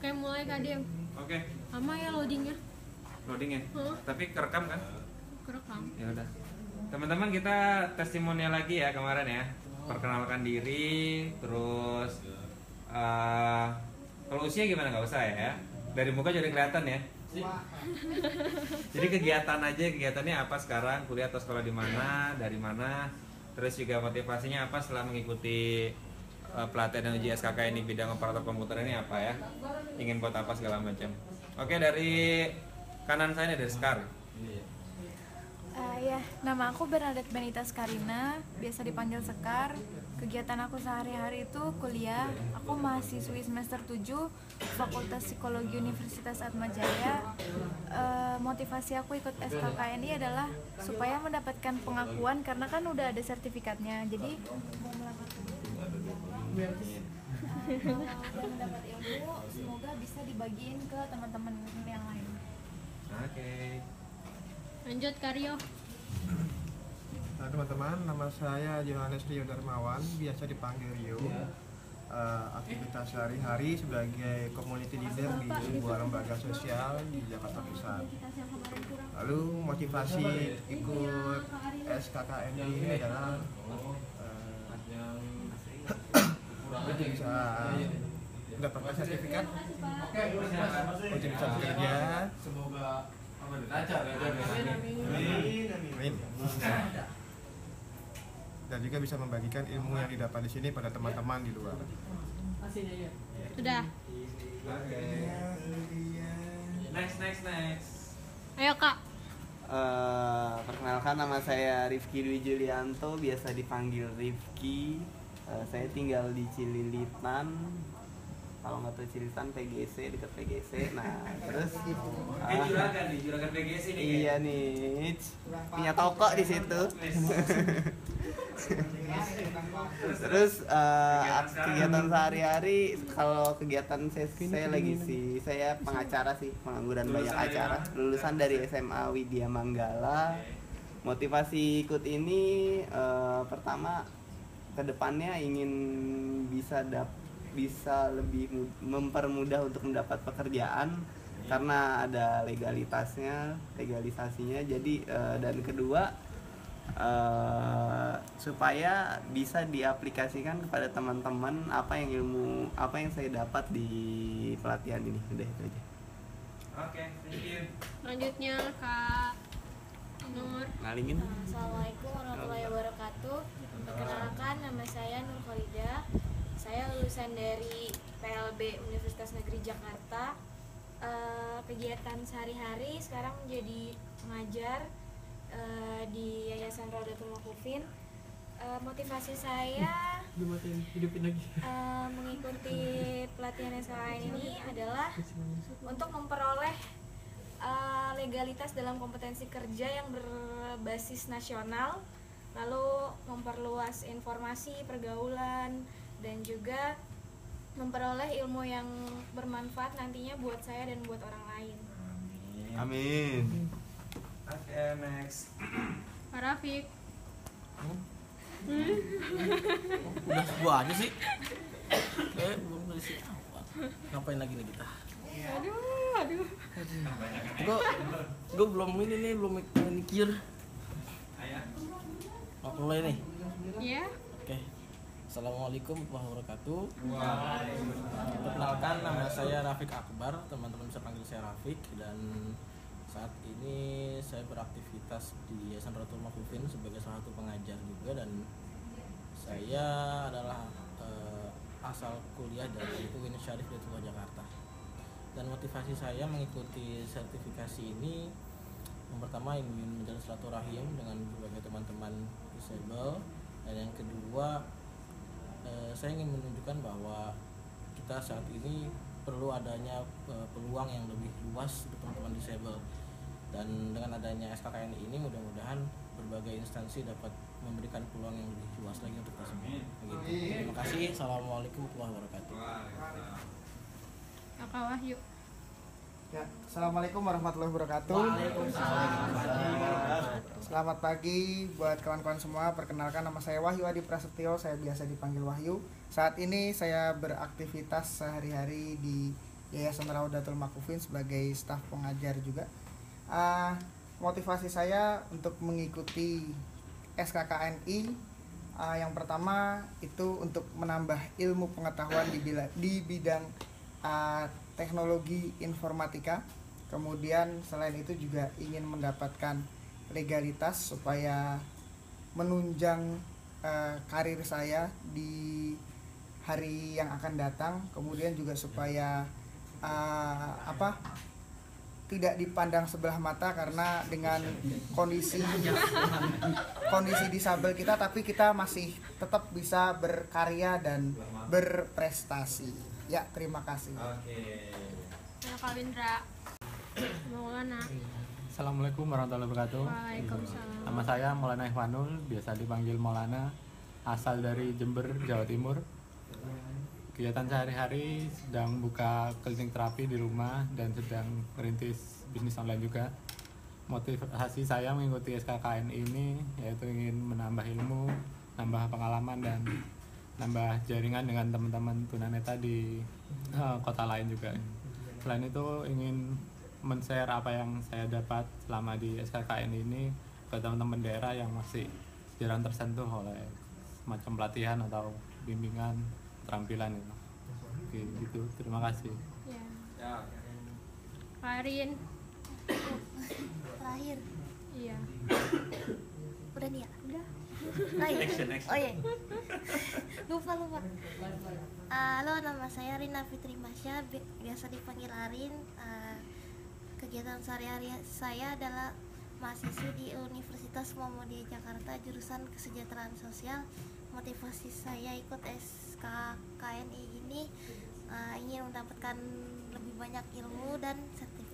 Oke, mulai Kak Dim. Oke. Lama ya loadingnya? Loading ya? Tapi kerekam kan? Kerekam. Ya udah. Teman-teman, kita testimonial lagi ya kemarin ya. Perkenalkan diri, terus kalau usia gimana, nggak usah ya. Dari muka jadi kelihatan ya. Jadi kegiatan aja, kegiatannya apa sekarang, kuliah atau sekolah di mana, dari mana, terus juga motivasinya apa setelah mengikuti pelatihan uji SKKN di bidang operator komputer ini apa ya, ingin buat apa segala macam. Oke, dari kanan saya nih, dari Sekar. Ya, nama aku Bernadette Benita Skarina, biasa dipanggil Sekar. Kegiatan aku sehari-hari itu kuliah. Aku mahasiswi semester 7 Fakultas Psikologi Universitas Atmajaya. Motivasi aku ikut SKKN ini adalah supaya mendapatkan pengakuan karena kan udah ada sertifikatnya. Jadi mau melamar mendapat ilmu, semoga bisa dibagiin ke teman-teman yang lain. Oke. Lanjut Karyo. Nah, teman-teman, nama saya Johannes Rio Darmawan, biasa dipanggil Rio. Aktivitas sehari-hari sebagai community leader di sebuah lembaga sosial di Jakarta Pusat. Lalu motivasi ikut SKKN ini adalah bisa mendapatkan sertifikat, untuk bisa bekerja. Amin. Dan juga bisa membagikan ilmu yang didapat di sini pada teman-teman di luar. Sudah. Next. Ayo Kak. Perkenalkan, nama saya Rifki Dwi Julianto, biasa dipanggil Rifki. Saya tinggal di Cililitan, kalau nggak tahu Cililitan, PGC, dekat PGC. Nah, terus Juragan PGC nih. iya nih, punya toko di situ. Terus kegiatan sehari-hari, kalau kegiatan saya lagi sih, saya pengacara sih, pengangguran banyak acara, lulusan dari SMA Widya Manggala. Motivasi ikut ini pertama, kedepannya ingin bisa lebih mempermudah untuk mendapat pekerjaan karena ada legalisasinya. Jadi dan kedua, supaya bisa diaplikasikan kepada teman-teman apa yang saya dapat di pelatihan ini. Udah itu aja. Oke, thank you. Selanjutnya Kak Nur. Ngalingin. Assalamualaikum warahmatullahi wabarakatuh. Perkenalkan, nama saya Nur Khalidah. Saya lulusan dari PLB Universitas Negeri Jakarta. Kegiatan sehari-hari sekarang menjadi pengajar di Yayasan Raudatul Maqufin. Motivasi saya mengikuti pelatihan SKKN ini adalah untuk memperoleh legalitas dalam kompetensi kerja yang berbasis nasional, lalu memperluas informasi pergaulan, dan juga memperoleh ilmu yang bermanfaat nantinya buat saya dan buat orang lain. Amin. Oke, next. Kak Rafiq. Udah gua aja sih. Belum dari siapa. Ngapain lagi nih kita? Aduh. Gua belum belum mikir. Mau mulai nih. Iya. Oke. Assalamualaikum warahmatullahi wabarakatuh. Perkenalkan, nama saya Rafiq Akbar, teman-teman bisa panggil saya Rafiq, dan saat ini saya beraktivitas di Yayasan Raudatul Maqufin sebagai salah satu pengajar juga, dan saya adalah asal kuliah dari UIN Syarif Hidayatullah Jakarta. Dan motivasi saya mengikuti sertifikasi ini, yang pertama ingin menjalin silaturahim dengan berbagai teman-teman disable, dan yang kedua, saya ingin menunjukkan bahwa kita saat ini perlu adanya peluang yang lebih luas untuk teman-teman disable, dan dengan adanya SKKN ini mudah-mudahan berbagai instansi dapat memberikan peluang yang lebih luas lagi untuk kita semua. Begitu. Terima kasih. Assalamualaikum warahmatullahi wabarakatuh. Kak Wahyu. Ya, Assalamualaikum warahmatullahi wabarakatuh. Selamat pagi buat kawan-kawan semua. Perkenalkan, nama saya Wahyu Adi Prasetyo, saya biasa dipanggil Wahyu. Saat ini saya beraktivitas sehari-hari di Yayasan Raudatul Makufin sebagai staf pengajar juga. Motivasi saya untuk mengikuti SKKNI yang pertama itu untuk menambah ilmu pengetahuan di bidang teknologi informatika. Kemudian selain itu juga ingin mendapatkan legalitas supaya menunjang karir saya di hari yang akan datang. Kemudian juga supaya tidak dipandang sebelah mata karena dengan kondisi disabel kita, tapi kita masih tetap bisa berkarya dan berprestasi. Ya, terima kasih. Oke. Ayo Kak Windra. Maulana. Assalamualaikum warahmatullahi wabarakatuh. Waalaikumsalam. Nama saya Maulana Ihwanul, biasa dipanggil Maulana, asal dari Jember, Jawa Timur. Kegiatan sehari-hari sedang buka klinik terapi di rumah dan sedang merintis bisnis online juga. Motivasi saya mengikuti SKKN ini yaitu ingin menambah ilmu, nambah pengalaman, dan nambah jaringan dengan teman-teman tunanetra di kota lain juga. Selain itu ingin men-share apa yang saya dapat selama di SKKN ini ke teman-teman daerah yang masih jarang tersentuh oleh semacam pelatihan atau bimbingan keterampilan itu. Oke, gitu. Terima kasih. Ya. Ya. Karin. Terakhir. Iya. Udah nih ya? Udah. Oh iya. Oh iya. Lupa. Halo, nama saya Rina Fitri Masya, biasa dipanggil Arin. Kegiatan sehari-hari saya adalah mahasiswi di Universitas Muhammadiyah Jakarta, jurusan Kesejahteraan Sosial. Motivasi saya ikut SKKNI ini ingin mendapatkan lebih banyak ilmu dan sertifikat